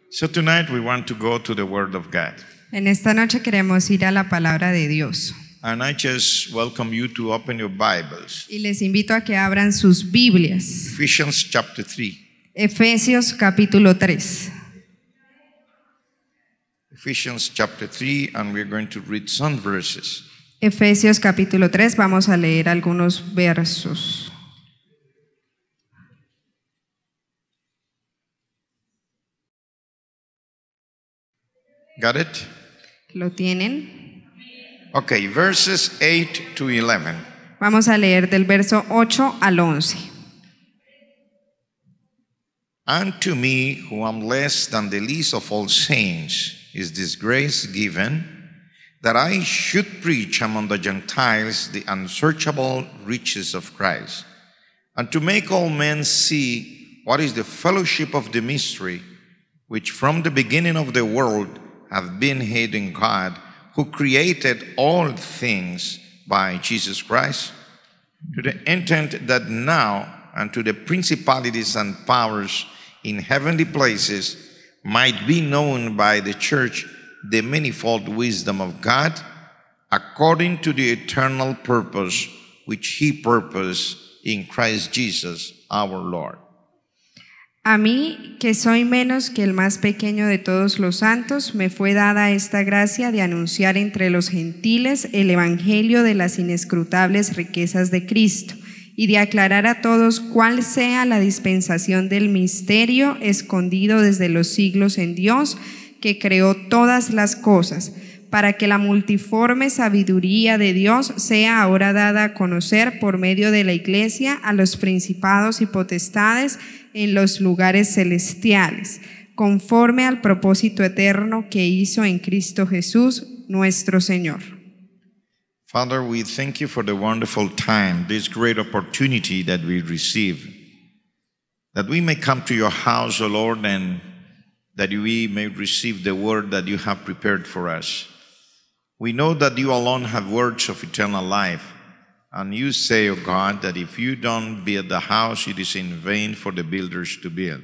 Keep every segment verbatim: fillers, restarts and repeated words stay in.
So tonight we want to go to the Word of God. En esta noche queremos ir a la palabra de Dios. And I just welcome you to open your Bibles. Y les invito a que abran sus Biblias. Ephesians chapter three. Efesios capítulo tres. Ephesians chapter three, and we're going to read some verses. Efesios capítulo tres, vamos a leer algunos versos. Got it? ¿Lo tienen? Okay, verses eight to eleven. Vamos a leer del verso ocho al once. And to me, who am less than the least of all saints, is this grace given, that I should preach among the Gentiles the unsearchable riches of Christ, and to make all men see what is the fellowship of the mystery, which from the beginning of the world have been hid in God, who created all things by Jesus Christ, to the intent that now unto the principalities and powers in heavenly places might be known by the church the manifold wisdom of God, according to the eternal purpose which He purposed in Christ Jesus our Lord. A mí, que soy menos que el más pequeño de todos los santos, me fue dada esta gracia de anunciar entre los gentiles el evangelio de las inescrutables riquezas de Cristo y de aclarar a todos cuál sea la dispensación del misterio escondido desde los siglos en Dios, que creó todas las cosas, para que la multiforme sabiduría de Dios sea ahora dada a conocer por medio de la Iglesia a los principados y potestades en los lugares celestiales, conforme al propósito eterno que hizo en Cristo Jesús, nuestro Señor. Father, we thank you for the wonderful time, this great opportunity that we receive, that we may come to your house, O Lord, and that we may receive the word that you have prepared for us. We know that you alone have words of eternal life. And you say, O God, that if you don't build the house, it is in vain for the builders to build.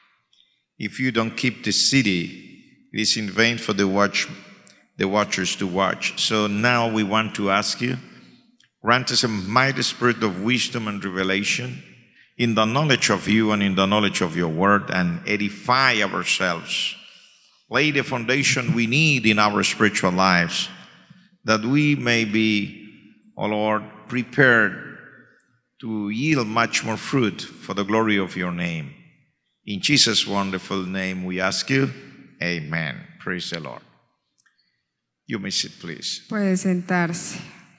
If you don't keep the city, it is in vain for the watch, the watchers to watch. So now we want to ask you, grant us a mighty spirit of wisdom and revelation in the knowledge of you and in the knowledge of your word, and edify ourselves. Lay the foundation we need in our spiritual lives, that we may be, O Lord, prepared to yield much more fruit for the glory of your name. In Jesus' wonderful name we ask you, amen. Praise the Lord. You may sit, please. Puede sentarse.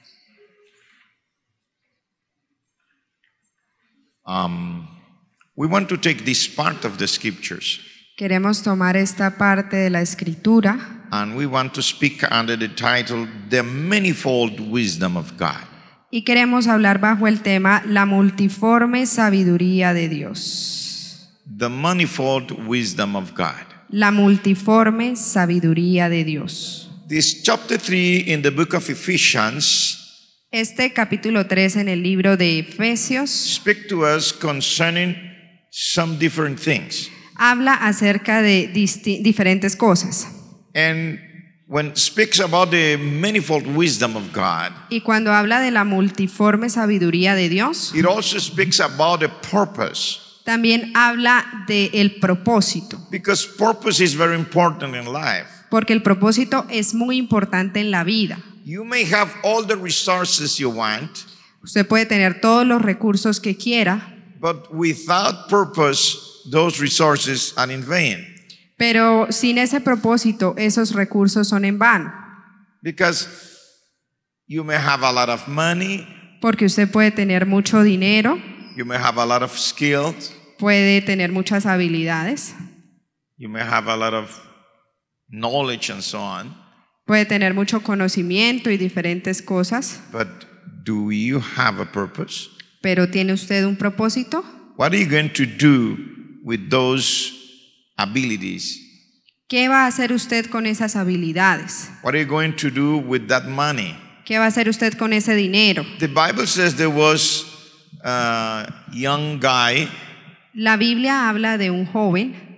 Um, we want to take this part of the scriptures, Queremos tomar esta parte de la escritura and we want to speak under the title, The Manifold Wisdom of God. y queremos hablar bajo el tema la multiforme sabiduría de Dios. The Manifold Wisdom of God. La multiforme sabiduría de Dios. This chapter three in the book of Ephesians Este capítulo tres en el libro de Efesios speak to us concerning some different things. habla acerca de disti- diferentes cosas. And when it speaks about the manifold wisdom of God, Y cuando habla de la multiforme sabiduría de Dios, it also speaks about the purpose, también habla del propósito, because purpose is very important in life. porque el propósito es muy importante en la vida. You may have all the resources you want, Usted puede tener todos los recursos que quiera, but without purpose, those resources are in vain. pero sin ese propósito, esos recursos son en vano, Because you may have a lot of money, porque usted puede tener mucho dinero, you may have a lot of skills, puede tener muchas habilidades, you may have a lot of knowledge and so on, puede tener mucho conocimiento y diferentes cosas, but do you have a purpose? pero ¿tiene usted un propósito? What are you going to do with those abilities? ¿Qué va a hacer usted con esas habilidades? What are you going to do with that money? ¿Qué va a hacer usted con ese dinero? The Bible says there was a young guy La Biblia habla de un joven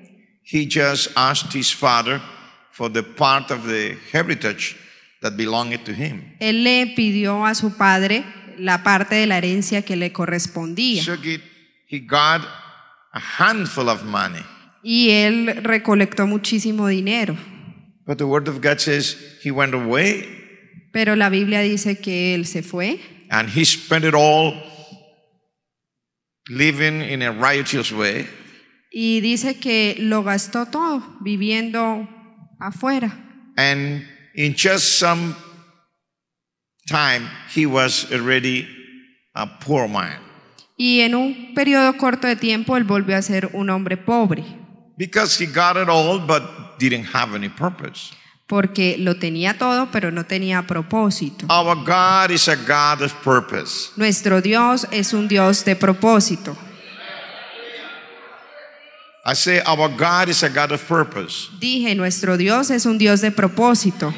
he just asked his father for the part of the heritage that belonged to him. Él le pidió a su padre la parte de la herencia que le correspondía. So he, he got a handful of money. Y él recolectó muchísimo dinero. But the word of God says he went away Pero la Biblia dice que él se fue and he spent it all living in a riotous way. y dice que lo gastó todo viviendo afuera. And in just some time, he was already a poor man. Y en un periodo corto de tiempo él volvió a ser un hombre pobre, Because he got it all but didn't have any purpose. porque lo tenía todo pero no tenía propósito. Our God is a God of purpose. Nuestro Dios es un Dios de propósito. I say our God is a God of purpose. Dije, nuestro Dios es un Dios de propósito.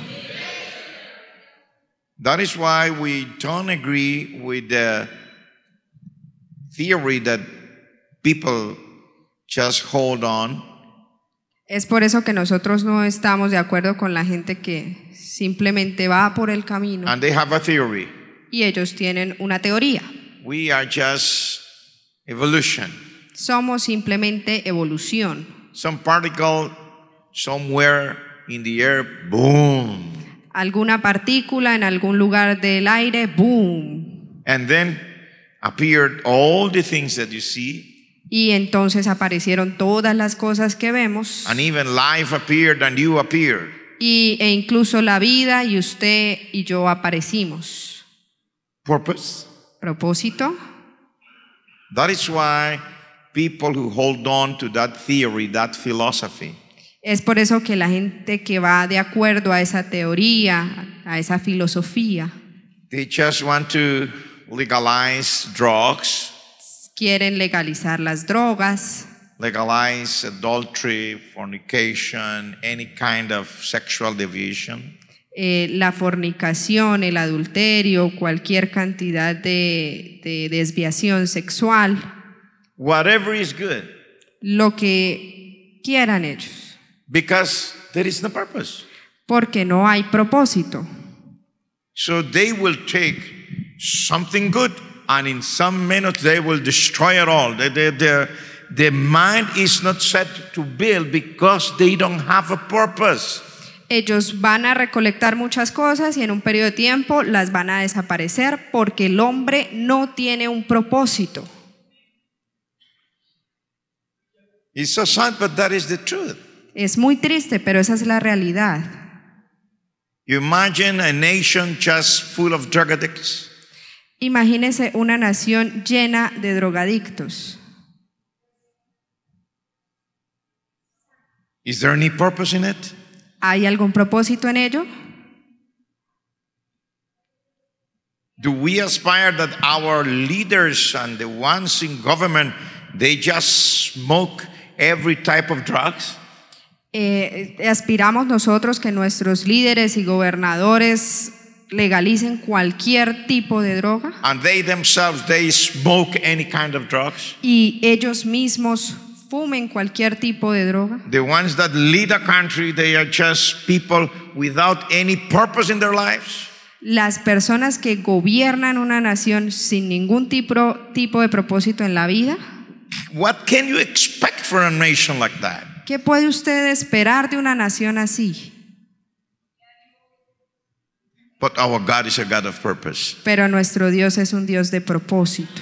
That is why we don't agree with the theory that people just hold on Es por eso que nosotros no estamos de acuerdo con la gente que simplemente va por el camino and they have a theory. y ellos tienen una teoría. We are just evolution. Somos simplemente evolución. Some particle somewhere in the air, boom. Alguna partícula en algún lugar del aire, boom. And then appeared all the things that you see. Y entonces aparecieron todas las cosas que vemos. And even life appeared and you appeared. Y, e incluso la vida y usted y yo aparecimos. Purpose. Propósito. That is why people who hold on to that theory, that philosophy, Es por eso que la gente que va de acuerdo a esa teoría, a esa filosofía, they just want to legalize drugs, quieren legalizar las drogas, legalize adultery, fornication, any kind of sexual deviation. eh, la fornicación, el adulterio, cualquier cantidad de, de desviación sexual, Whatever is good, lo que quieran ellos, because there is no purpose. porque no hay propósito. So they will take something good and in some minutes they will destroy it all. The, the, the, the mind is not set to build because they don't have a purpose. Ellos van a recolectar muchas cosas y en un periodo de tiempo las van a desaparecer porque el hombre no tiene un propósito. It's so sad, but that is the truth. Es muy triste, pero esa es la realidad. You imagine a nation just full of drug addicts. Imagínese una nación llena de drogadictos. Is there any purpose in it? ¿Hay algún propósito en ello? Do we aspire that our leaders and the ones in government, they just smoke every type of drugs? Eh, aspiramos nosotros que nuestros líderes y gobernadores legalicen cualquier tipo de droga And they themselves, they smoke any kind of drugs? y ellos mismos fumen cualquier tipo de droga. The ones that lead a country, they are just people without any purpose in their lives? Las personas que gobiernan una nación sin ningún tipo, tipo de propósito en la vida, What can you expect for a nation like that? ¿qué puede usted esperar de una nación así? But our God is a God of purpose. Pero nuestro Dios es un Dios de propósito.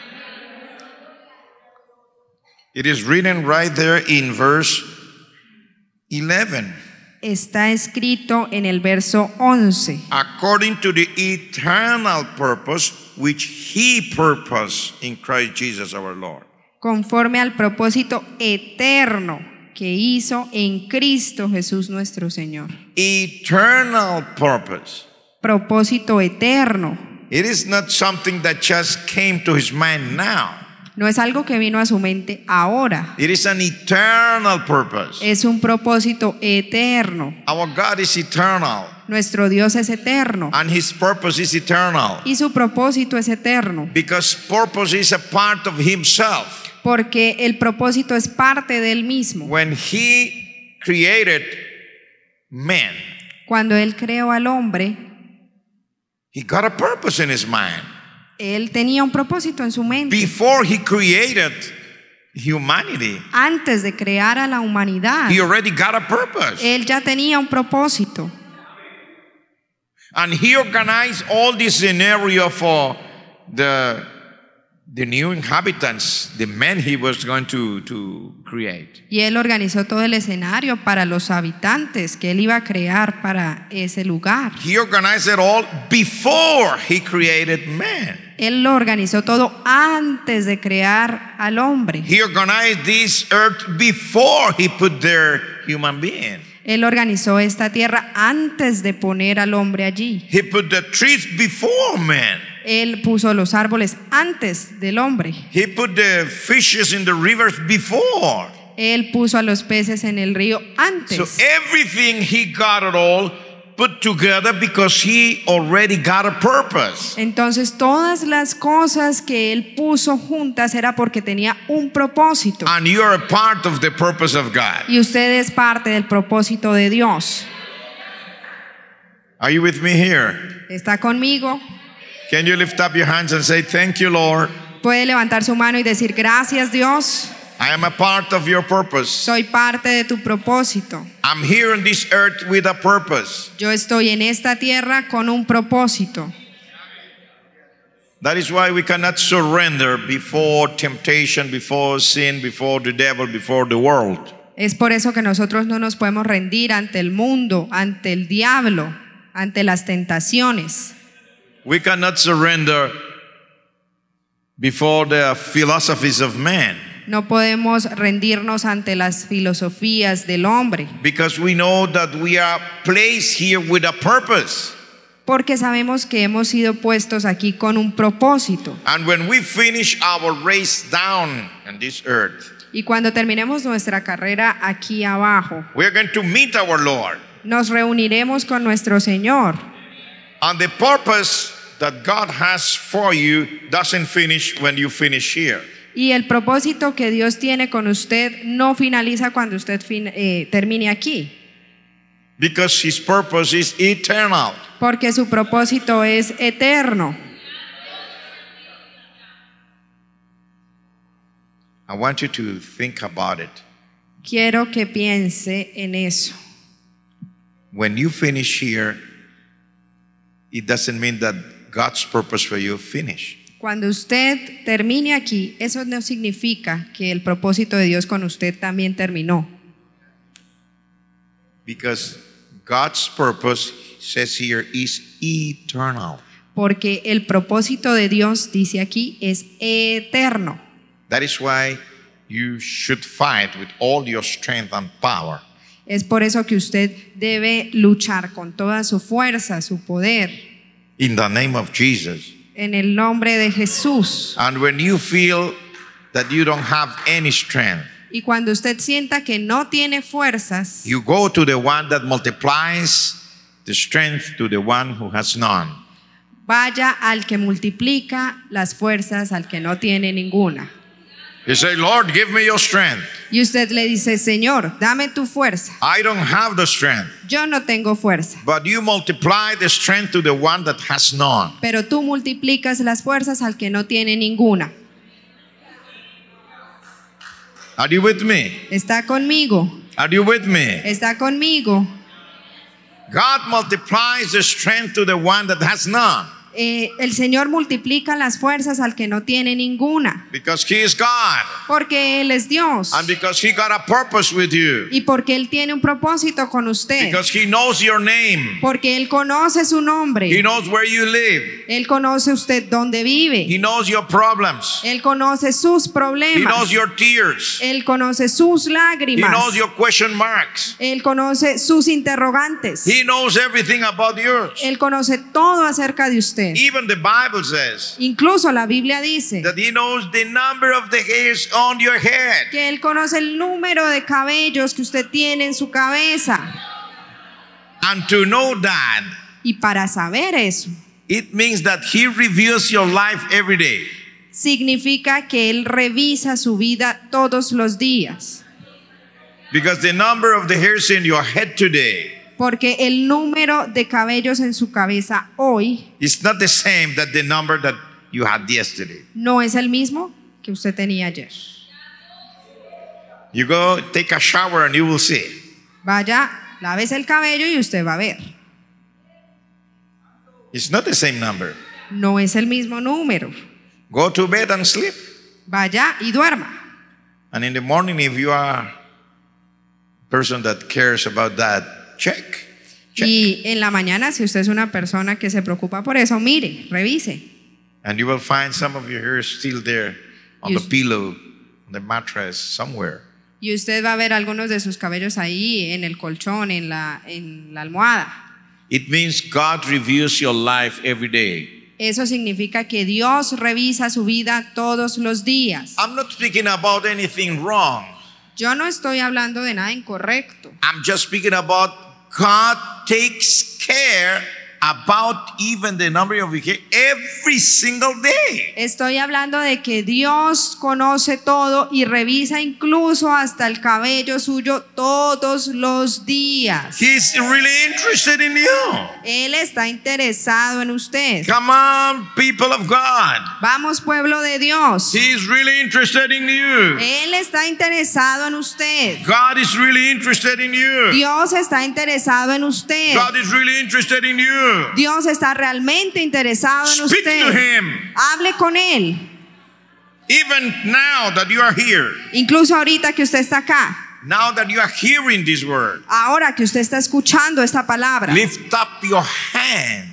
It is written right there in verse eleven. Está escrito en el verso once. According to the eternal purpose which He purposed in Christ Jesus our Lord. Conforme al propósito eterno que hizo en Cristo Jesús nuestro Señor. Eternal purpose. Propósito eterno. It is not something that just came to His mind now. No es algo que vino a su mente ahora. It is an eternal purpose. Es un propósito eterno. Our God is eternal, Nuestro Dios es eterno and His purpose is eternal. y su propósito es eterno. Because purpose is a part of Himself. porque el propósito es parte del mismo. When he created man, Cuando Él creó al hombre, he got a purpose in his mind. Él tenía un propósito en su mente. Before he created humanity, Antes de crear a la humanidad, he already got a purpose. Él ya tenía un propósito. And he organized all this scenario for the, the new inhabitants, the men he was going to, to create. Y Él organizó todo el escenario para los habitantes que Él iba a crear para ese lugar. He organized it all before he created man. Él lo organizó todo antes de crear al hombre. He organized this earth before he put there human being. Él organizó esta tierra antes de poner al hombre allí. He put the trees before man. Él puso los árboles antes del hombre. He put the fishes in the rivers before. Él puso a los peces en el río antes. So everything he got it all put together because he already got a purpose. Entonces todas las cosas que Él puso juntas era porque tenía un propósito. And you are a part of the purpose of God. Y usted es parte del propósito de Dios. Are you with me here? ¿Está conmigo? Can you lift up your hands and say, thank you, Lord. Puede levantar su mano y decir, gracias Dios, I am a part of your purpose. soy parte de tu propósito. I'm here on this earth with a purpose. Yo estoy en esta tierra con un propósito. That is why we cannot surrender before temptation, before sin, before the devil, before the world. Es por eso que nosotros no nos podemos rendir ante el mundo, ante el diablo, ante las tentaciones. We cannot surrender before the philosophies of man. No podemos rendirnos ante las filosofías del hombre, Because we know that we are placed here with a purpose. porque sabemos que hemos sido puestos aquí con un propósito. And when we finish our race down on this earth, Y cuando terminemos nuestra carrera aquí abajo, we are going to meet our Lord. nos reuniremos con nuestro Señor. And the purpose that God has for you doesn't finish when you finish here. Y el propósito que Dios tiene con usted no finaliza cuando usted fin- eh, termine aquí, Because his purpose is eternal. porque su propósito es eterno. I want you to think about it. Quiero que piense en eso. When you finish here, it doesn't mean that God's purpose for you finished. Cuando usted termine aquí, eso no significa que el propósito de Dios con usted también terminó. Because God's purpose, says here, is eternal. Porque el propósito de Dios, dice aquí, es eterno. That is why you should fight with all your strength and power. Es por eso que usted debe luchar con toda su fuerza, su poder, In the name of Jesus. en el nombre de Jesús. And when you feel that you don't have any strength, Y cuando usted sienta que no tiene fuerzas, you go to the one that multiplies the strength to the one who has none. vaya al que multiplica las fuerzas al que no tiene ninguna. You say, Lord, give me your strength. Y usted le dice, Señor, dame tu fuerza. I don't have the strength. Yo no tengo fuerza. But you multiply the strength to the one that has none. Pero tú multiplicas las fuerzas al que no tiene ninguna. Are you with me? ¿Está conmigo? Are you with me? ¿Está conmigo? God multiplies the strength to the one that has none. Eh, el Señor multiplica las fuerzas al que no tiene ninguna. Because he is God. Porque Él es Dios. And because he got a purpose with you. Y porque Él tiene un propósito con usted. Because he knows your name. Porque Él conoce su He nombre. knows where you live. Él conoce usted dónde He vive. knows your problems. Él conoce sus He problemas. knows your tears. Él conoce sus He lágrimas. knows your question marks. Él conoce sus interrogantes. He knows everything about yours. Él conoce todo acerca de usted. Even the Bible says Incluso la Biblia dice that he knows the number of the hairs on your head. que Él conoce el número de cabellos que usted tiene en su cabeza. And to know that, Y para saber eso, it means that he reveals your life every day. significa que Él revisa su vida todos los días. Because the number of the hairs in your head today Porque el número de cabellos en su cabeza hoy is not the same that the number that you had yesterday. no es el mismo que usted tenía ayer. You go take a shower and you will see. Vaya, lávese el cabello y usted va a ver. It's not the same number. No es el mismo número. Go to bed and sleep. Vaya y duerma. And in the morning, if you are a person that cares about that, check. Check. Y en la mañana, si usted es una persona que se preocupa por eso, mire, revise. And you will find some of your hair still there on You the s- pillow, on the mattress, somewhere. Y usted va a ver algunos de sus cabellos ahí en el colchón, en la, en la almohada. It means God reviews your life every day. Eso significa que Dios revisa su vida todos los días. I'm not speaking about anything wrong. Yo no estoy hablando de nada incorrecto. I'm just speaking about God takes care about even the number of your hair every single day. Estoy hablando de que Dios conoce todo y revisa incluso hasta el cabello suyo todos los días. He's really interested in you. Él está interesado en usted. Come on, people of God. Vamos, pueblo de Dios. He's really interested in you. Él está interesado en usted. God is really interested in you. Dios está interesado en usted. God is really interested in you. Dios está realmente interesado en Speak to usted. him. Hable con Él. Even now that you are here, Incluso ahorita que usted está acá. now that you are hearing this word, Ahora que usted está escuchando esta palabra. lift up your hand.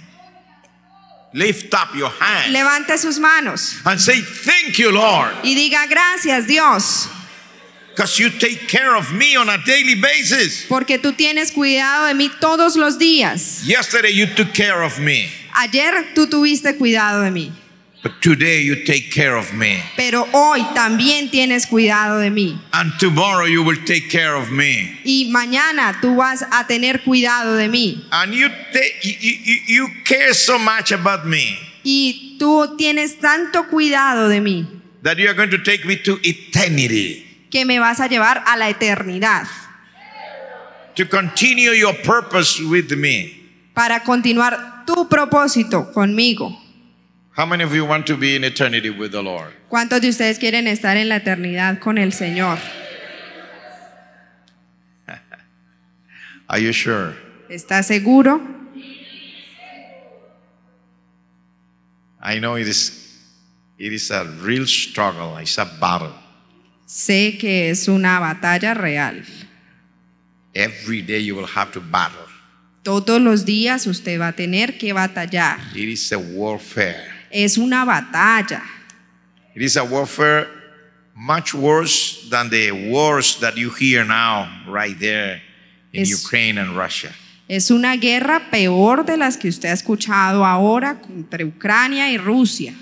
Lift up your hand Levante sus manos and say, thank you, Lord, y diga gracias, Dios, because you take care of me on a daily basis. porque tú tienes cuidado de mí todos los días. Yesterday you took care of me, Ayer tú tuviste cuidado de mí, but today you take care of me. pero hoy también tienes cuidado de mí. And tomorrow you will take care of me. Y mañana tú vas a tener cuidado de mí. And you, ta- you, you, you care so much about me Y tú tienes tanto cuidado de mí that you are going to take me to eternity que me vas a llevar a la eternidad to continue your purpose with me. para continuar tu propósito conmigo. How many of you want to be in eternity with the Lord? ¿Cuántos de ustedes quieren estar en la eternidad con el Señor? Are you sure? ¿Estás seguro? I know it is, it is a real struggle. It's a battle. Sé que es una batalla real. Every day you will have to battle. Todos los días usted va a tener que batallar. It is a warfare. Es una batalla. It is a warfare much worse than the wars that you hear now right there in Es- Ukraine and Russia. Es una guerra peor de las que usted ha escuchado ahora entre Ucrania y Rusia.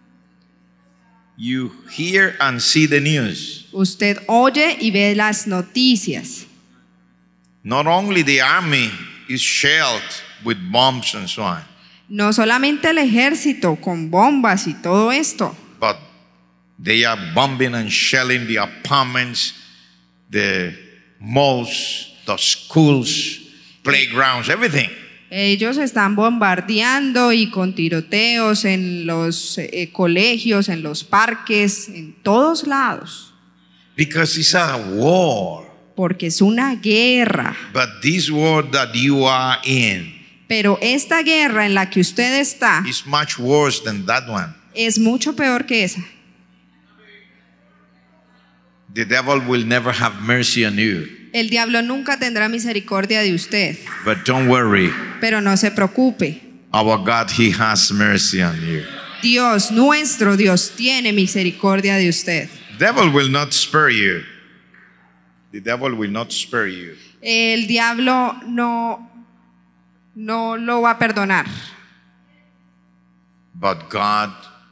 You hear and see the news. Usted oye y ve las noticias. Not only the army is shelled with bombs and so on, No solamente el ejército con bombas y todo esto, but they are bombing and shelling the apartments, the malls, the schools, playgrounds, everything. ellos están bombardeando y con tiroteos en los eh, colegios, en los parques, en todos lados, Because it's a war. porque es una guerra. But this war that you are in Pero esta guerra en la que usted está is much worse than that one. es mucho peor que esa. The devil will never have mercy on you. El diablo nunca tendrá misericordia de usted, But don't worry. pero no se preocupe. Our God, He has mercy on you. Dios, nuestro Dios, tiene misericordia de usted. Devil will not spare you. The devil will not spare you. El diablo no, no lo va a perdonar. But God,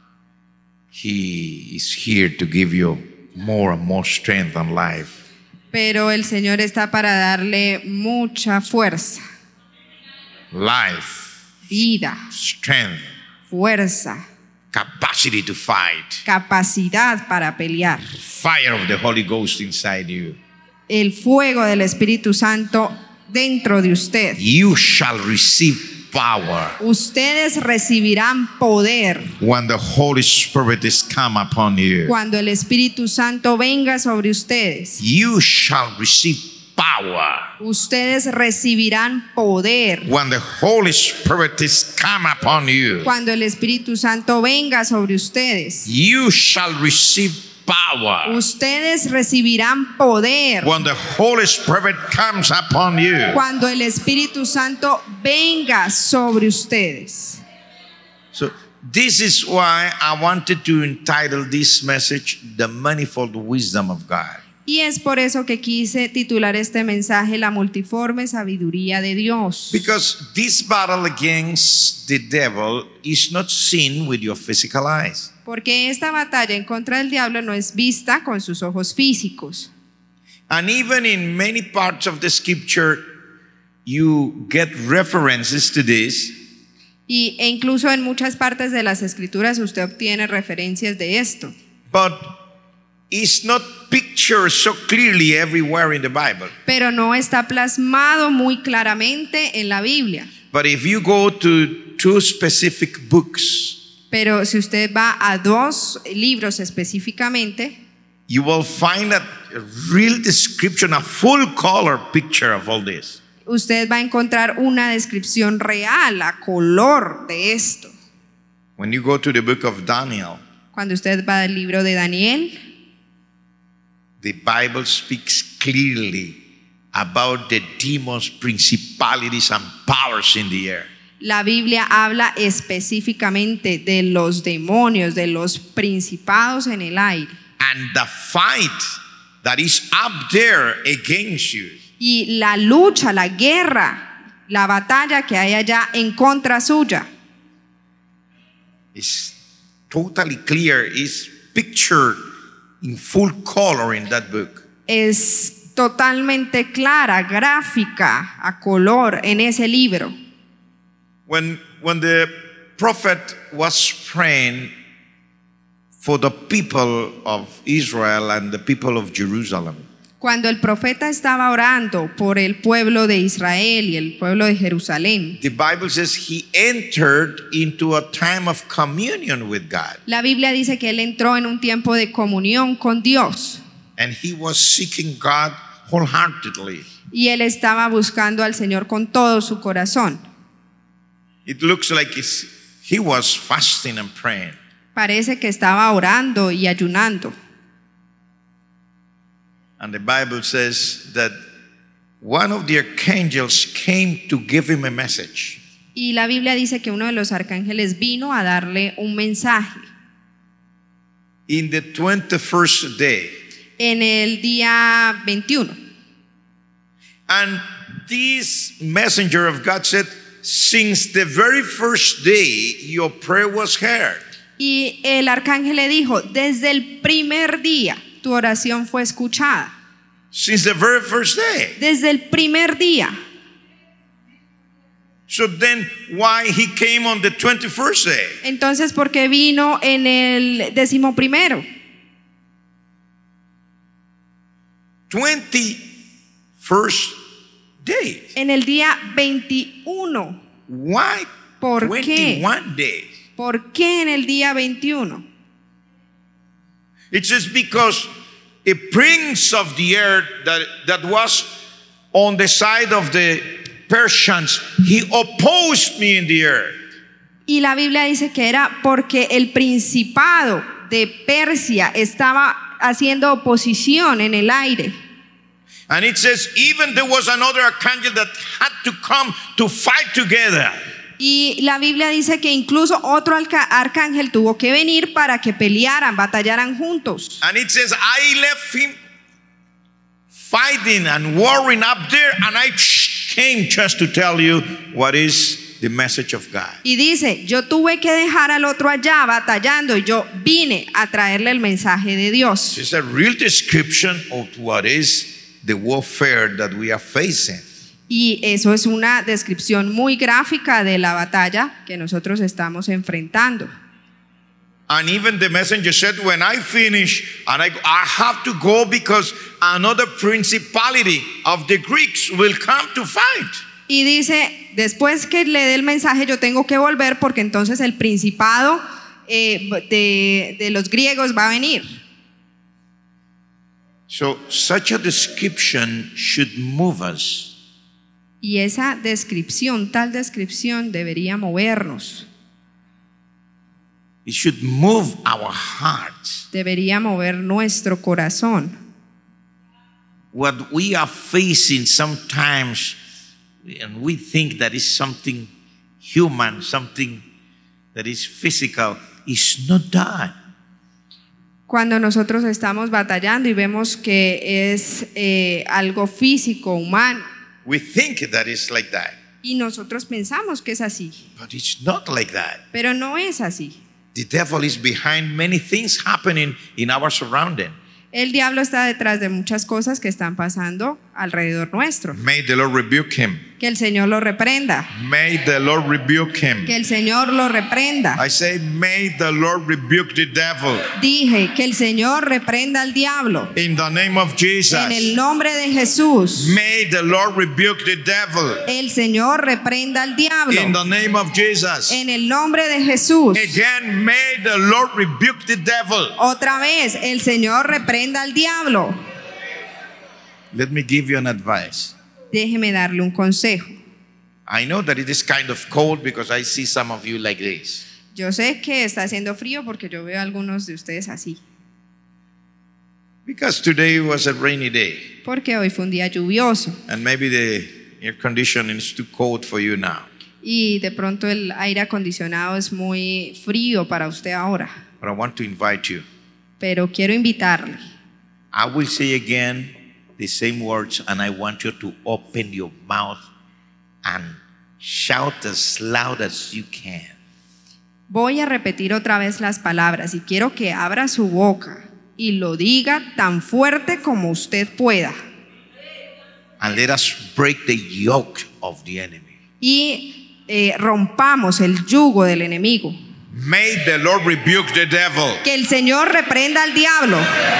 He is here to give you more and more strength and life. Pero el Señor está para darle mucha fuerza, Life, vida, strength, fuerza, capacity to fight, capacidad para pelear, fire of the Holy Ghost inside you. el fuego del Espíritu Santo dentro de usted. You shall receive power Ustedes recibirán poder when the Holy Spirit is come upon you. cuando el Espíritu Santo venga sobre ustedes. You shall receive power Ustedes recibirán poder when the Holy Spirit is come upon you. cuando el Espíritu Santo venga sobre ustedes. You shall receive power Ustedes recibirán poder when the Holy Spirit comes upon you. cuando el Espíritu Santo venga sobre ustedes. So this is why I wanted to entitle this message The Manifold Wisdom of God. Y es por eso que quise titular este mensaje La multiforme sabiduría de Dios. Because this battle against the devil is not seen with your physical eyes. Porque esta batalla en contra del diablo no es vista con sus ojos físicos. And even in many parts of the scripture, you get references to this. Y, e incluso en muchas partes de las escrituras usted obtiene referencias de esto. But it's not pictured so clearly everywhere in the Bible. Pero no está plasmado muy claramente en la Biblia. But if you go to two specific books, Pero si usted va a dos libros específicamente, you will find a real description, a full color picture of all this. usted va a encontrar una descripción real, a color de esto. When you go to the book of Daniel, Cuando usted va al libro de Daniel, the Bible speaks clearly about the demons, principalities, and powers in the air. la Biblia habla específicamente de los demonios, de los principados en el aire. And the fight that is up there against you Y la lucha, la guerra, la batalla que hay allá en contra suya is totally clear, is pictured in full color in that book. es totalmente clara, gráfica, a color en ese libro. When, when the prophet was praying for the people of Israel and the people of Jerusalem, Cuando el profeta estaba orando por el pueblo de Israel y el pueblo de Jerusalén, the Bible says he entered into a time of communion with God. la Biblia dice que él entró en un tiempo de comunión con Dios And he was seeking God wholeheartedly. y él estaba buscando al Señor con todo su corazón. It looks like it's, he was fasting and praying. Parece que estaba orando y ayunando. And the Bible says that one of the archangels came to give him a message. Y la Biblia dice que uno de los arcángeles vino a darle un mensaje. In the twenty-first day. En el día veintiuno. And this messenger of God said, since the very first day your prayer was heard. Y el arcángel le dijo, desde el primer día tu oración fue escuchada. Since the very first day. Desde el primer día. So then why he came on the twenty-first day? Entonces, ¿por qué vino en el decimoprimero? twenty-first day. En el día veintiuno. Why ¿Por twenty-one qué? days? ¿Por qué en el día veintiuno? It's just because a prince of the air that, that was on the side of the Persians, he opposed me in the air. Y la Biblia dice que era porque el principado de Persia estaba haciendo oposición en el aire. And it says even there was another archangel that had to come to fight together. Y la Biblia dice que incluso otro arcángel tuvo que venir para que pelearan, batallaran juntos. And it says I left him fighting and warring up there, and I came just to tell you what is the message of God. Y dice, yo tuve que dejar al otro allá batallando y yo vine a traerle el mensaje de Dios. It's a real description of what is the warfare that we are facing. Y eso es una descripción muy gráfica de la batalla que nosotros estamos enfrentando. And even the messenger said, when I finish, and I, I have to go because another principality of the Greeks will come to fight. Y dice, después que le dé el mensaje, yo tengo que volver porque entonces el principado eh, de, de los griegos va a venir. So such a description should move us. Y esa descripción, tal descripción debería movernos. It should move our hearts. Debería mover nuestro corazón. What we are facing sometimes, and we think that is something human, something that is physical, is not that. Cuando nosotros estamos batallando y vemos que es eh, algo físico, humano, We think that is like that, y nosotros pensamos que es así, but it's not like that. pero no es así. The devil is behind many things happening in our surrounding. El diablo está detrás de muchas cosas que están pasando alrededor nuestro. May the Lord rebuke him. Que el Señor lo reprenda. May the Lord rebuke him. Que el Señor lo reprenda. I say, may the Lord rebuke the devil. Dije que el Señor reprenda al diablo. In the name of Jesus. En el nombre de Jesús. May the Lord rebuke the devil. El Señor reprenda al diablo. In the name of Jesus. En el nombre de Jesús. Again, may the Lord rebuke the devil. Otra vez, el Señor reprenda al diablo. Let me give you an advice. Déjeme darle un consejo. I know that it is kind of cold because I see some of you like this. Yo sé que está haciendo frío porque yo veo a algunos de ustedes así. Because today was a rainy day. Porque hoy fue un día lluvioso. And maybe the air conditioning is too cold for you now. Y de pronto el aire acondicionado es muy frío para usted ahora. But I want to invite you. Pero quiero invitarle. I will say again the same words, and I want you to open your mouth and shout as loud as you can. Voy a repetir otra vez las palabras y quiero que abra su boca y lo diga tan fuerte como usted pueda. And let us break the yoke of the enemy. Y eh, rompamos el yugo del enemigo. May the Lord rebuke the devil. Que el Señor reprenda al diablo.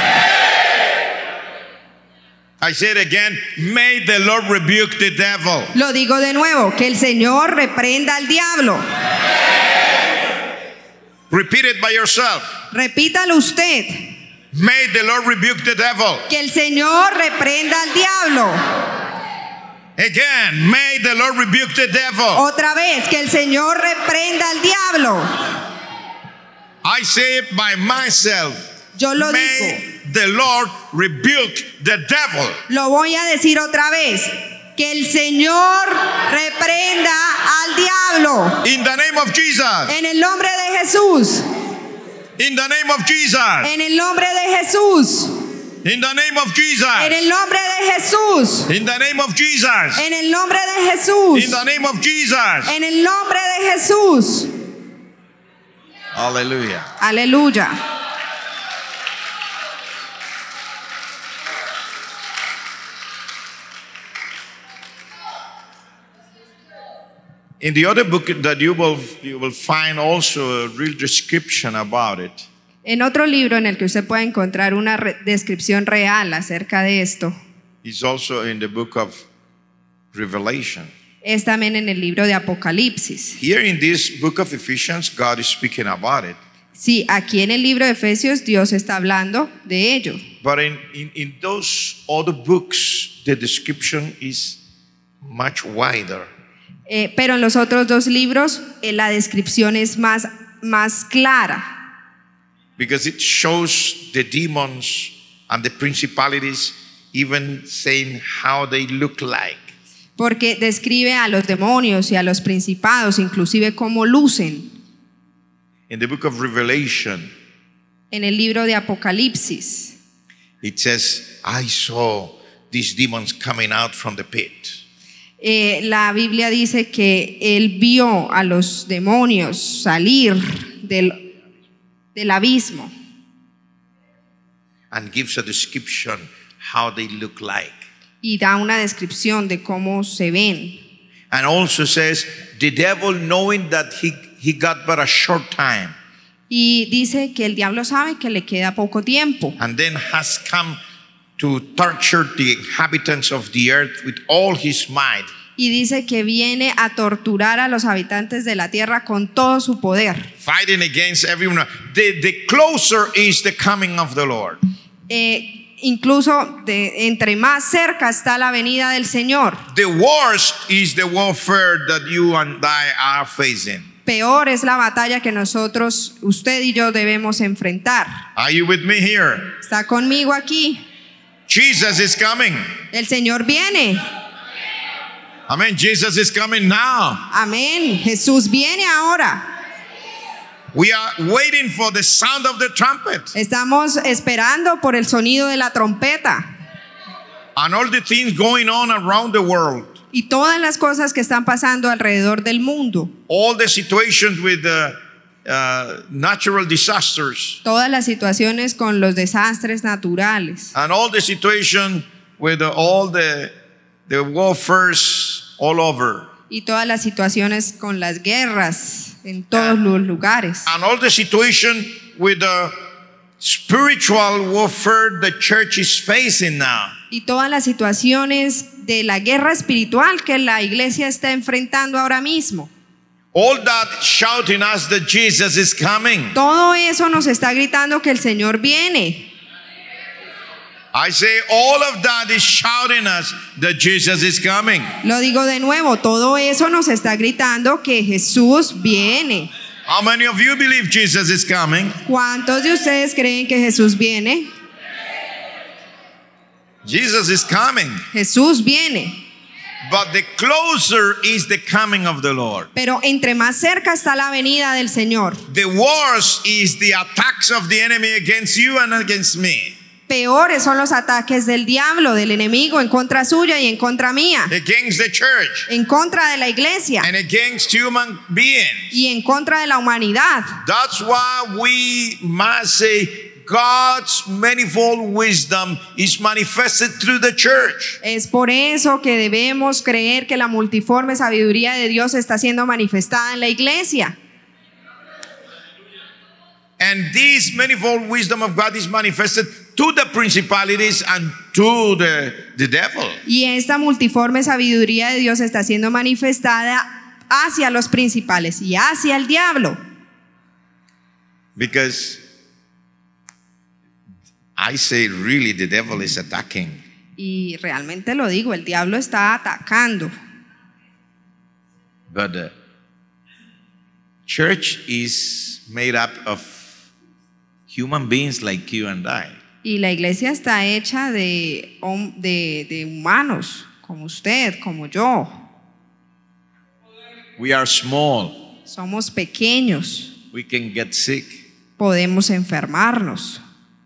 I say it again, may the Lord rebuke the devil. Lo digo de nuevo, que el Señor reprenda al diablo. Repeat it by yourself. Repítalo usted. May the Lord rebuke the devil. Que el Señor reprenda al diablo. Again, may the Lord rebuke the devil. Otra vez, que el Señor reprenda al diablo. I say it by myself. Yo lo may digo. The Lord rebuke the devil. Lo voy a decir otra vez. Que el Señor reprenda al diablo. In the name of Jesus. En el nombre de Jesús. In the name of Jesus. En el nombre de Jesús. In the name of Jesus. En el nombre de Jesús. In the name of Jesus. En el nombre de Jesús. In the name of Jesus. En el nombre de Jesús. Aleluya. Aleluya. In the other book that you will, you will find also a real description about it. En otro libro en el que usted puede encontrar una re- descripción real acerca de esto, It's also in the book of Revelation. es también en el libro de Apocalipsis. Here in this book of Ephesians, God is speaking about it. Sí, aquí en el libro de Efesios Dios está hablando de ello. But in, in, in those other books, the description is much wider. Eh, pero en los otros dos libros eh, la descripción es más, más clara. Because it shows the demons and the principalities even saying how they look like. Porque describe a los demonios y a los principados, inclusive cómo lucen. In the book of Revelation, En el libro de Apocalipsis, it says, I saw these demons coming out from the pit. eh, la Biblia dice que él vio a los demonios salir del, del abismo. And gives a description how they look like. Y da una descripción de cómo se ven. And also says, the devil knowing that he, he got but a short time, Y dice que el diablo sabe que le queda poco tiempo. and then has come to torture the inhabitants of the earth with all his might. Y dice que viene a torturar a los habitantes de la tierra con todo su poder. Fighting against everyone. The, the closer is the coming of the Lord. Eh, incluso de, entre más cerca está la venida del Señor, The worst is the warfare that you and I are facing. peor es la batalla que nosotros, usted y yo, debemos enfrentar. Are you with me here? ¿Está conmigo aquí? Jesus is coming. El Señor viene. Amen. Jesus is coming now. Amén. Jesús viene ahora. We are waiting for the sound of the trumpet Estamos esperando por el sonido de la trompeta and all the things going on around the world. y todas las cosas que están pasando alrededor del mundo. All the situations with the uh, natural disasters Todas las situaciones con los desastres naturales. and all the situation with the, all the, the warfares all over. Y todas las situaciones con las guerras en todos los lugares. And all the situation with the spiritual warfare the church is facing now. Y todas las situaciones de la guerra espiritual que la iglesia está enfrentando ahora mismo. All that shouting us that Jesus is coming. Todo eso nos está gritando que el Señor viene. I say all of that is shouting us that Jesus is coming. Lo digo de nuevo, todo eso nos está gritando que Jesús viene. How many of you believe Jesus is coming? ¿Cuántos de ustedes creen que Jesús viene? Jesus is coming. Jesús viene. But the closer is the coming of the Lord. Pero entre más cerca está la venida del Señor, The worst is the attacks of the enemy against you and against me. peores son los ataques del diablo, del enemigo en contra suya y en contra mía, Against the church en contra de la iglesia and against human beings. y en contra de la humanidad. That's why we must say God's manifold wisdom is manifested through the church. Es por eso que debemos creer que la multiforme sabiduría de Dios está siendo manifestada en la iglesia. And this manifold wisdom of God is manifested to the principalities and to the, the devil. Y esta multiforme sabiduría de Dios está siendo manifestada hacia los principales y hacia el diablo. Because I say really the devil is attacking. Y realmente lo digo, el diablo está atacando. But the church is made up of human beings like you and I. Y la iglesia está hecha de, hom- de, de humanos, como usted, como yo. We are small. Somos pequeños, We can get sick. podemos enfermarnos.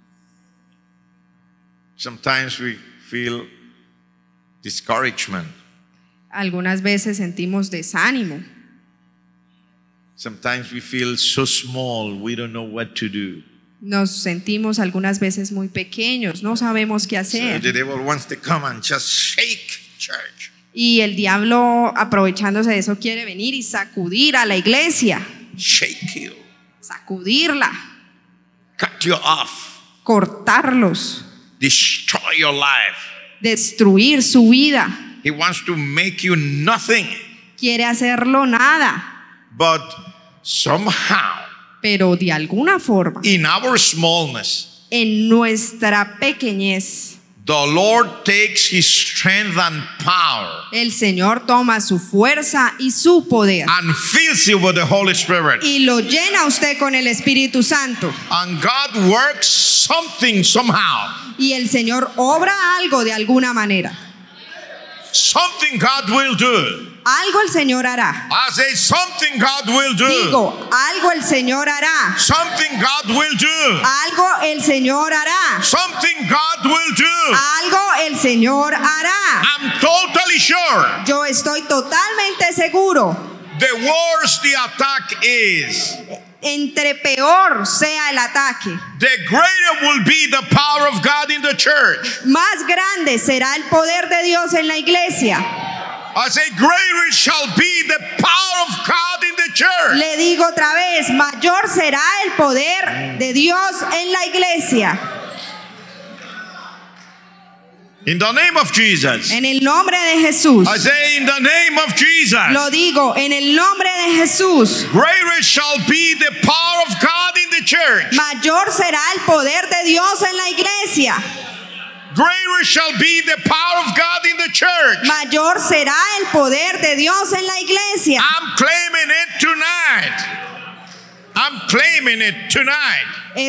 Sometimes we feel discouragement. Algunas veces sentimos desánimo. Sometimes we feel so small, we don't know what to do. Nos sentimos algunas veces muy pequeños, no sabemos qué So hacer. the devil wants to come and just shake church. Y el diablo, aprovechándose de eso, quiere venir y sacudir a la iglesia, Shake you. sacudirla, Cut you off. cortarlos, Destroy your life. destruir su vida. He wants to make you nothing. Quiere hacerlo nada, But somehow, pero de alguna forma, in our smallness, en nuestra pequeñez, the Lord takes his strength and power el Señor toma su fuerza y su poder and fills you with the Holy Spirit. y lo llena a usted con el Espíritu Santo. And God works something somehow. Y el Señor obra algo de alguna manera. Something God will do. Algo el Señor hará. I say something God will do. Digo, algo el Señor hará. Something God will do. Algo el Señor hará. Something God will do. Algo el Señor hará. I'm totally sure. Yo estoy totalmente seguro. The worse the attack is, Entre peor sea el ataque, the greater will be the power of God in the church. más grande será el poder de Dios en la iglesia. I say greater shall be the power of God in the church. Le digo otra vez, mayor será el poder de Dios en la iglesia. In the name of Jesus. En el nombre de Jesús. I say in the name of Jesus. Lo digo, en el nombre de Jesús. Greater shall be the power of God in the church. Mayor será el poder de Dios en la iglesia. Greater shall be the power of God in the church. Mayor será el poder de Dios en la iglesia. I'm claiming it tonight. I'm claiming it tonight.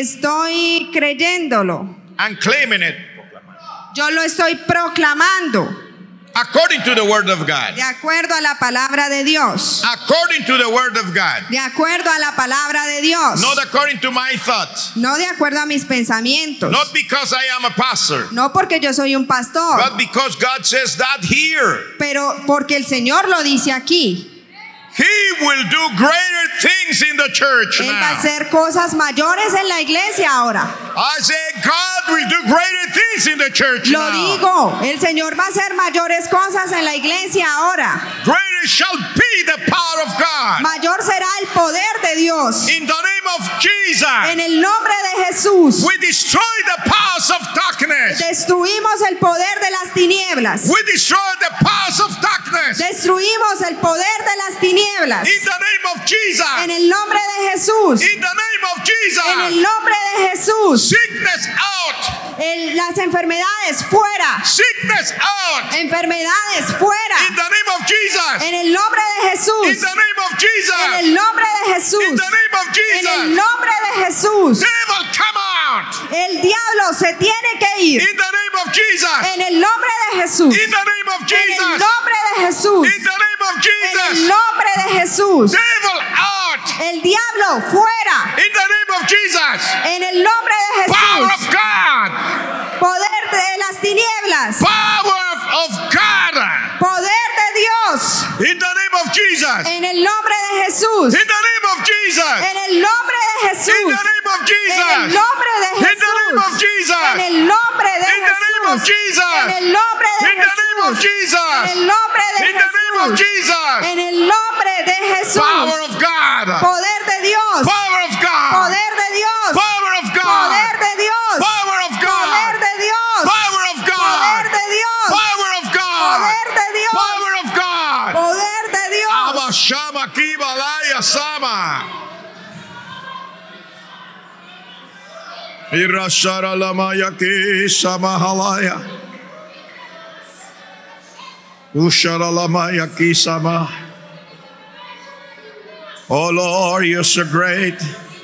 Estoy creyéndolo. I'm claiming it. Yo lo estoy proclamando. According to the word of God. De acuerdo a la palabra de Dios. According to the word of God. De acuerdo a la palabra de Dios. Not according to my thoughts. No de acuerdo a mis pensamientos. Not because I am a pastor. No porque yo soy un pastor. But because God says that here. Pero porque el Señor lo dice aquí. He will do greater things in the church Él now. va a hacer cosas mayores en la iglesia ahora. I say God will do greater things in the church Lo now. digo, el Señor va a hacer mayores cosas en la iglesia ahora. Greater shall be the power of God. Mayor será el poder de Dios. In the name of Jesus. En el nombre de Jesús. We destroy the powers of darkness. Destruimos el poder de las tinieblas. We destroy the powers of darkness. Destruimos el poder de las tinieblas. In the name of Jesus. En el nombre de Jesús. In the name of Jesus. En el nombre de Jesús. Sickness out. El, las enfermedades fuera. Sickness out. Enfermedades fuera. In the name of Jesus. En el nombre de Jesús. In the name of Jesus. En el nombre de Jesús. In the name of En el Jesus. nombre de Jesús. Devil, come out. El diablo se tiene que ir. In the name of Jesus. En el nombre de Jesús. In the name of En el Jesus. nombre de Jesús. In the name of En el Jesus. nombre de Jesús. Devil out. El diablo fuera. In the name of Jesus. En el nombre de Power Jesús. of God. Poder de las tinieblas. Power of, of God. Poder de Dios. In the name of Jesus. En el nombre de Jesús. In the name of Jesus. En el nombre de Jesús. In the name of Jesus. En el nombre de In the name of Jesús. Jesus. En el nombre de In the name of Jesús. Jesus. En el nombre de In the name of Jesús. Jesus. En el nombre de In the name of Jesús. Jesus. En el nombre de Jesús. Power of God. Poder de Dios. Power of God. Poder de Dios. Power of God. Poder de Dios. Power of God. Poder de Dios. Power of God. Poder de Dios. Power of God. Poder de Dios. Power of God. Poder de Dios. Abba Shama Kibalaya Sama. Irashara Lamaya Ki Samahalaya. Ushara Lamaya Ki Sama. Oh Lord, you're so great.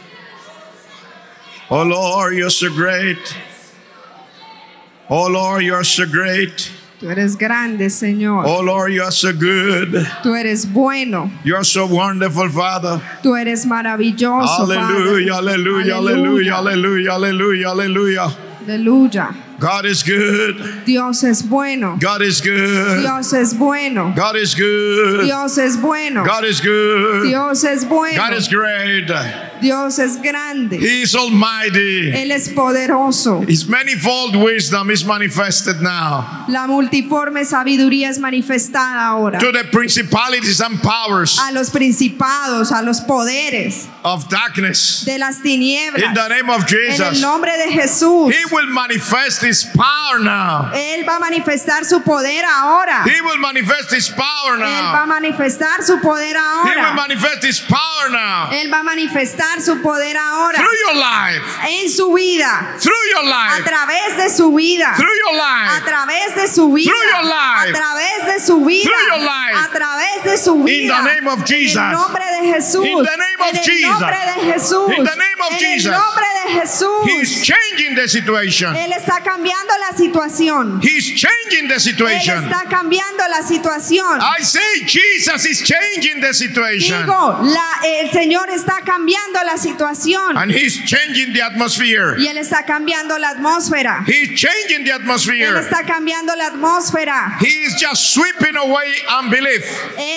Oh Lord, you're so great. Oh Lord, you're so great. Tú eres grande, Señor. Oh Lord, you are so good. Tú eres bueno. You are so wonderful, Father. Tú eres maravilloso, Hallelujah, Padre. hallelujah, hallelujah, hallelujah, hallelujah, hallelujah. Aleluya. God is good. Dios es bueno. God is good. Dios es bueno. God is good. Dios es bueno. God is good. Dios es bueno. God is great. Dios es grande. He is almighty. Él es poderoso. His manifold wisdom is manifested now La multiforme sabiduría es manifestada ahora. to the principalities and powers A los principados, a los poderes of darkness. de las In tinieblas. the name of En el Jesus, nombre de Jesús. He will manifest His power now. Él va a manifestar su poder ahora. He will manifest His power Él va a now. manifestar su poder He will ahora. manifest His power now. Él va a manifestar su poder ahora Through your life. en su vida, Through your a life. través de su vida, Through your a life. través de su vida, Through your life. a través de su vida, Through your life. a través de su In vida. the name of Jesus. En el nombre de Jesús. In the name of en el Jesus. nombre de Jesús. In the name of en Jesus. el nombre de Jesús. He's changing the situation. Él está cambiando la situación. He's changing the Él situation. está cambiando la situación. I say Jesus is changing the situation. Digo, la- el Señor está cambiando la situación. And He's changing the atmosphere. Y Él está cambiando la atmósfera. He's changing the Él atmosphere. está cambiando la atmósfera. He is just sweeping away unbelief. Él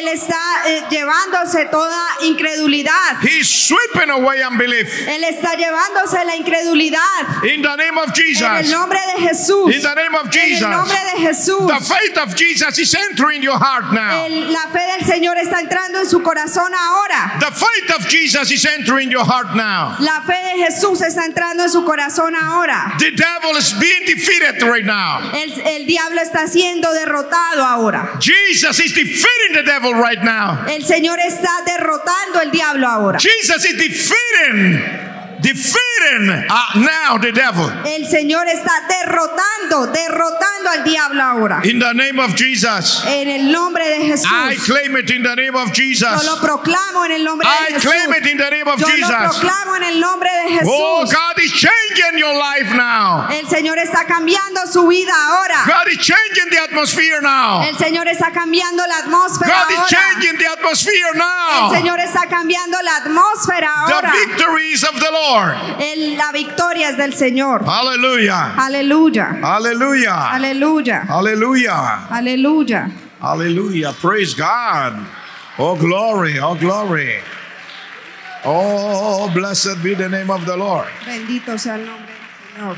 está eh, llevándose toda incredulidad. He's sweeping away unbelief. Él está llevándose la incredulidad. In the name of Jesus. En el nombre de Jesús. In the name of En Jesus. el nombre de Jesús. The faith of Jesus is entering your heart now. El- la fe del Señor está entrando en su corazón ahora. The faith of Jesus is entering your heart now. La fe de Jesús está entrando en su corazón ahora. The devil is being defeated right now. El, el diablo está siendo derrotado ahora. Jesus is defeating the devil right now. El Señor está derrotando el diablo ahora. Jesus is defeating, defeating uh, now the devil. El Señor está derrotando, derrotando al diablo ahora. In the name of Jesus. En el nombre de Jesús. I claim it in the name of Jesus. Yo lo proclamo en el nombre I de Jesús. claim it in the name of Yo lo Jesus. proclamo en el nombre de Jesús. Oh, God is changing your life now. El Señor está cambiando su vida ahora. God is changing the atmosphere now. El Señor está cambiando la atmósfera God is ahora. changing the atmosphere El now. Señor está cambiando la atmósfera The ahora. victories of the Lord. El- la victoria es del Señor. Hallelujah. Aleluya. Hallelujah. Aleluya. Hallelujah. Aleluya. Hallelujah. Praise God. Oh, glory. Oh, glory. Oh, blessed be the name of the Lord. Bendito sea el nombre del Señor.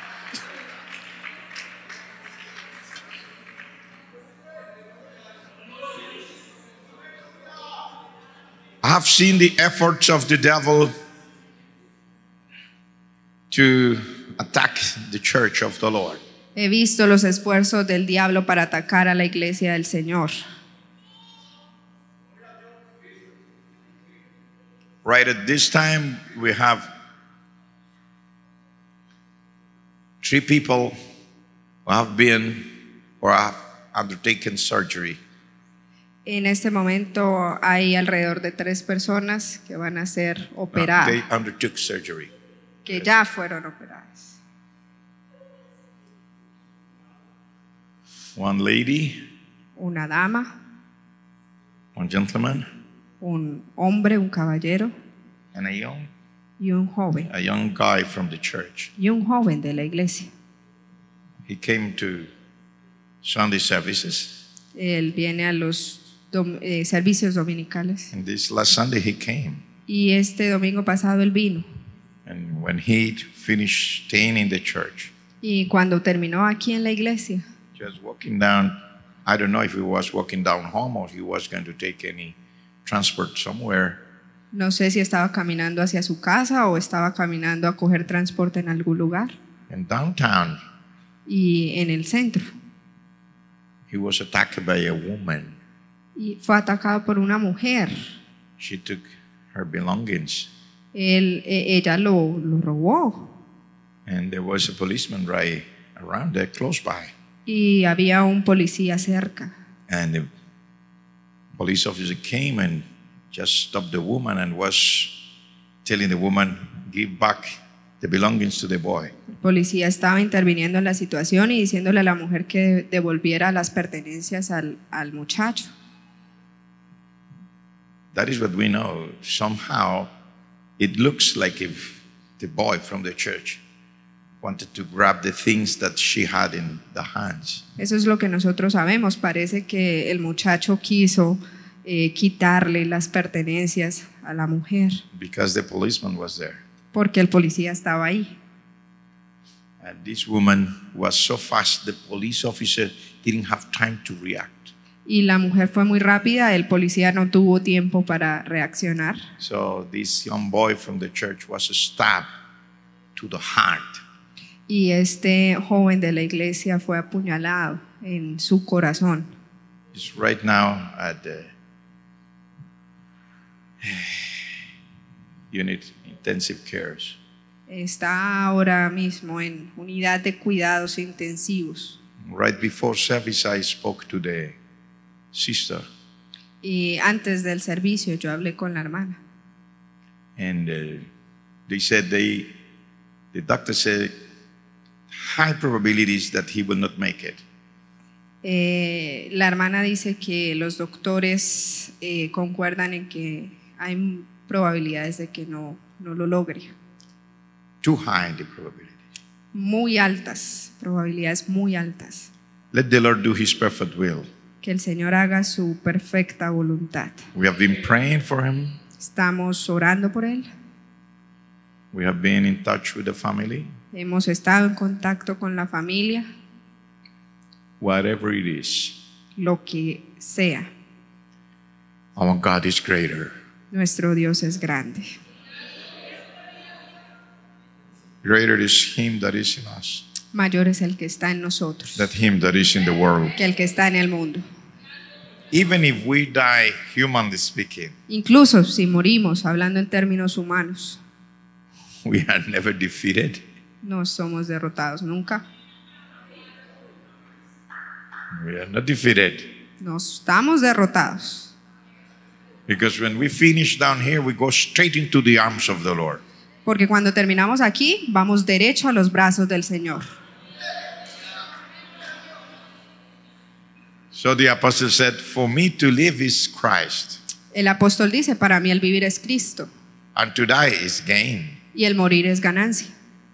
I have seen the efforts of the devil to attack the church of the Lord. He visto los esfuerzos del diablo para atacar a la iglesia del Señor. Right at this time, we have three people who have been or have undertaken surgery. En este momento hay alrededor de tres personas que van a ser They operadas, undertook surgery. que ya fueron operadas. One lady, Una dama, one gentleman, un hombre, un caballero and a young, y un joven. a young guy from the church. Y un joven de la iglesia. He came to Sunday services, Él viene a los dom- eh, servicios dominicales. and this last Sunday he came. Y este domingo pasado él vino. And when he finished staying in the church, Y cuando terminó aquí en la iglesia, just walking down, I don't know if he was walking down home or he was going to take any transport somewhere. no sé si estaba caminando hacia su casa o estaba caminando a coger transporte en algún lugar. In downtown, Y en el centro. he was attacked by a woman. Y fue atacado por una mujer. She took her belongings, Él, eh, ella lo, lo robó. and there was a policeman right around there, close by. Y había un policía cerca. And the police officer came and just stopped the woman and was telling the woman, give back the belongings to the boy. El policía estaba interviniendo en la situación y diciéndole a la mujer que devolviera las pertenencias al, al muchacho. That is what we know. Somehow, it looks like if the boy from the church wanted to grab the things that she had in the hands. Eso es lo que nosotros sabemos. Parece que el muchacho quiso eh, quitarle las pertenencias a la mujer Because the policeman was there. porque el policía estaba ahí. And this woman was so fast, the police officer didn't have time to react. Y la mujer fue muy rápida, el policía no tuvo tiempo para reaccionar. So this young boy from the church was stabbed to the heart. Y este joven de la iglesia fue apuñalado en su corazón. He's right now at the unit intensive cares. Está ahora mismo en unidad de cuidados intensivos. Right before service, I spoke to the sister, Y antes del servicio yo hablé con la hermana. and uh, they said they, the doctor said, high probabilities that he will not make it. Eh, la hermana dice que los doctores eh, concuerdan en que hay probabilidades de que no, no lo logre. Too high the probability. Muy altas, probabilidades muy altas. Let the Lord do his perfect will. Que el Señor haga su perfecta voluntad. We have been praying for him. Estamos orando por él. We have been in touch with the family. Hemos estado en contacto con la familia. Whatever it is, Lo que sea, our God is greater. nuestro Dios es grande. Greater is him that is in us, Mayor es el que está en nosotros than him that is in the world. que el que está en el mundo. Even if we die, humanly speaking, Incluso si morimos, hablando en términos humanos, we are never defeated. no somos derrotados nunca. We are not defeated. No estamos derrotados. Because when we finish down here, we go straight into the arms of the Lord. Porque cuando terminamos aquí, vamos derecho a los brazos del Señor. So the apostle said, for me to live is Christ, El apóstol dice, para mí el vivir es Cristo and to die is gain. y el morir es ganancia.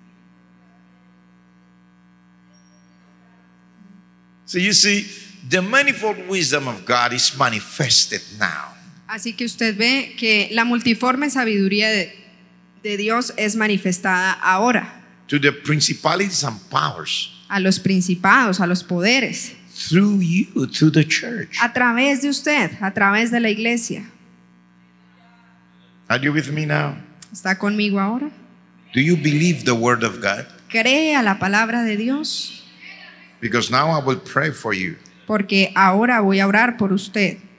So you see, the manifold wisdom of God is manifested now. Así que usted ve que la multiforme sabiduría de, de Dios es manifestada ahora To the principalities and powers a los principados, a los poderes, through you, through the church. a través de usted, a través de la iglesia. Are you with me now? ¿Está conmigo ahora? Do you believe the word of God? ¿Cree a la palabra de Dios? Because now I will pray for you. Porque ahora voy a orar por usted.